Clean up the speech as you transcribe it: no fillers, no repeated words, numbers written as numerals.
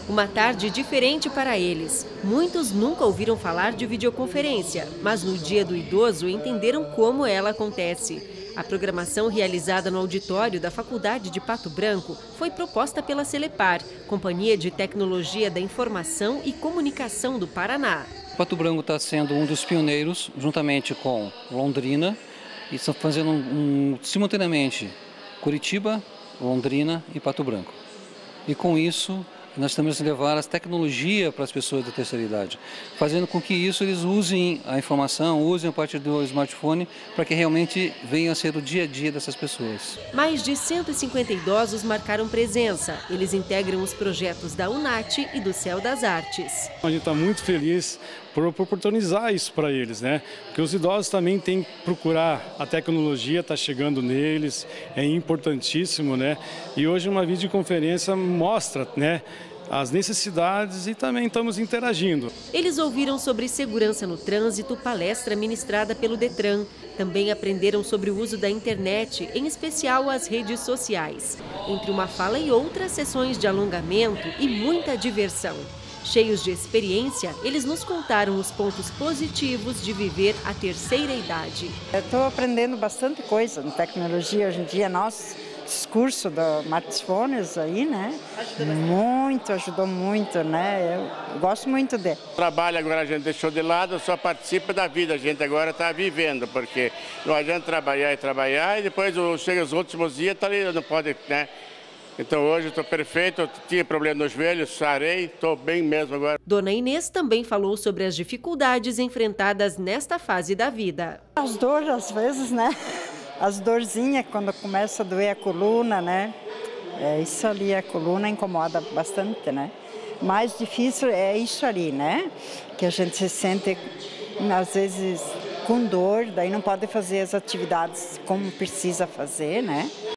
Uma tarde diferente para eles. Muitos nunca ouviram falar de videoconferência, mas no Dia do Idoso entenderam como ela acontece. A programação realizada no auditório da Faculdade de Pato Branco foi proposta pela Celepar, Companhia de Tecnologia da Informação e Comunicação do Paraná. Pato Branco está sendo um dos pioneiros, juntamente com Londrina, e estão fazendo simultaneamente Curitiba, Londrina e Pato Branco. E com isso, nós temos que levar as tecnologias para as pessoas da terceira idade, fazendo com que isso eles usem a informação, usem a partir do smartphone, para que realmente venha a ser o dia a dia dessas pessoas. Mais de 150 idosos marcaram presença. Eles integram os projetos da UNAT e do Céu das Artes. A gente está muito feliz por oportunizar isso para eles, né? Porque os idosos também têm que procurar, a tecnologia está chegando neles, é importantíssimo, né? E hoje uma videoconferência mostra, né, as necessidades e também estamos interagindo. Eles ouviram sobre segurança no trânsito, palestra ministrada pelo Detran. Também aprenderam sobre o uso da internet, em especial as redes sociais. Entre uma fala e outra, sessões de alongamento e muita diversão. Cheios de experiência, eles nos contaram os pontos positivos de viver a terceira idade. Eu estou aprendendo bastante coisa na tecnologia hoje em dia. Nosso discurso dos smartphones aí, né? Ajudou muito, né? Eu gosto muito dele. O trabalho agora a gente deixou de lado, só participa da vida. A gente agora está vivendo, porque não adianta trabalhar e depois chega os últimos dias, tá ali, não pode, né? Então hoje estou perfeito, eu tinha problema no joelho, sarei, estou bem mesmo agora. Dona Inês também falou sobre as dificuldades enfrentadas nesta fase da vida. As dores às vezes, né? As dorzinhas quando começa a doer a coluna, né? Isso ali, a coluna incomoda bastante, né? Mais difícil é isso ali, né? Que a gente se sente, às vezes, com dor, daí não pode fazer as atividades como precisa fazer, né?